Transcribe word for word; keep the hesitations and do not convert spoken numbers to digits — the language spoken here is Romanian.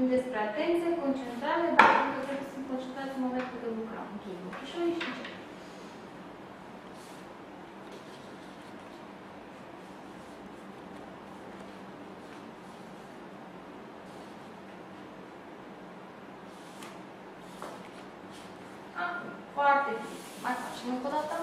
Vorbim despre atenție, concentrare, dar pentru că trebuie să fim concentrați în momentul de lucrăm. Închid ochișorii și încep. Foarte bine. Mai facem încă o dată.